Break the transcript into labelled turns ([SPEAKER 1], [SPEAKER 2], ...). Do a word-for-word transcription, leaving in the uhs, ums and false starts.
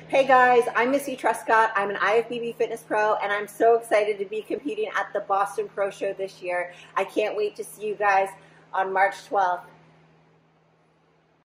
[SPEAKER 1] Hey guys, I'm Missy Truscott. I'm an I F B B fitness pro, and I'm so excited to be competing at the Boston Pro Show this year. I can't wait to see you guys on March twelfth.